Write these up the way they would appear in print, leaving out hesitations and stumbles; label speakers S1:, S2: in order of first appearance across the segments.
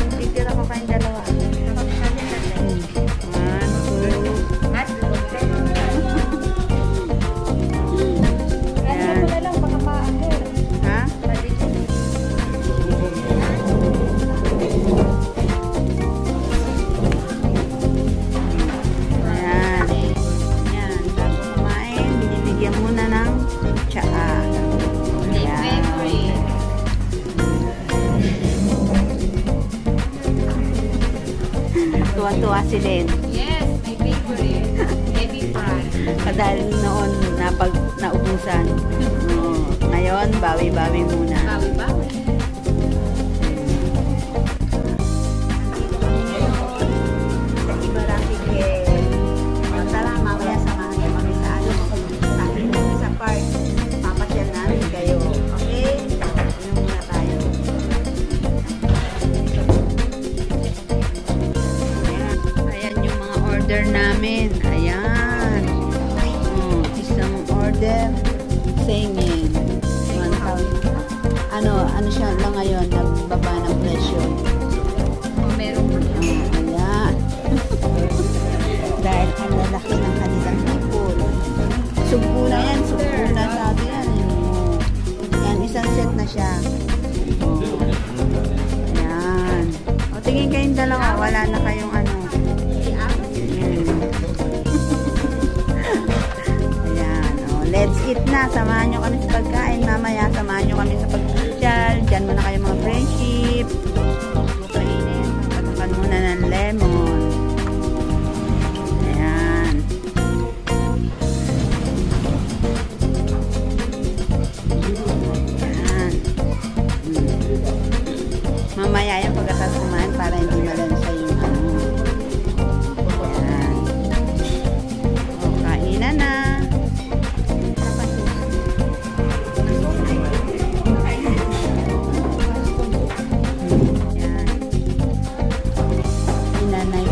S1: Picture ako kayong dalawa.
S2: Tuwa-tuwa si Len.
S1: Yes, my favorite. Heavy fry.
S2: Dahil noon naubusan. Ngayon, bawi-bawi muna.
S1: Bawi-bawi.
S2: Ibaraki ke. Tara, mamaya samahan niyo kami sa sa park. Papasyal namin kayo. Okay? Inom muna tayo. Ayan yung mga order namin. Ayan. Isang order. Singin. 1,000. Ano siya lang ngayon, nagbaba ng presyo.
S1: Meron mo.
S2: Ayan. Dahil ang lalaki ng kanilang hipon. Sugpo na yan. Sugpo na sabi yan. Yan, isang set na siya. Ayan. O, tingin kayong dalawa. Wala na kayong ano. Ayan. O, let's eat na. Samahan nyo kami sa pagkain. Mamaya, samahan nyo kami sa pag-social. Diyan muna kayo mga friendship. Kainin. Patukan muna ng lemon. Ayan. Ayan. Mamaya yung pagkatapos kumain para hindi malansa yung ano. Ayan. O, kainan na. Ayan. Inanay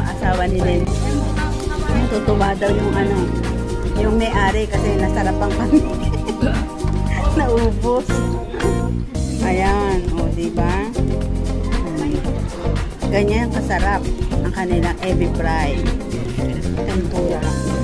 S2: asawa ni Len. Natutuwa daw yung ano, yung may-ari kasi nasarapan kami. Naubos. Ayan, o, diba? Ganyan kasarap ang kanilang ebi fry. Tempura.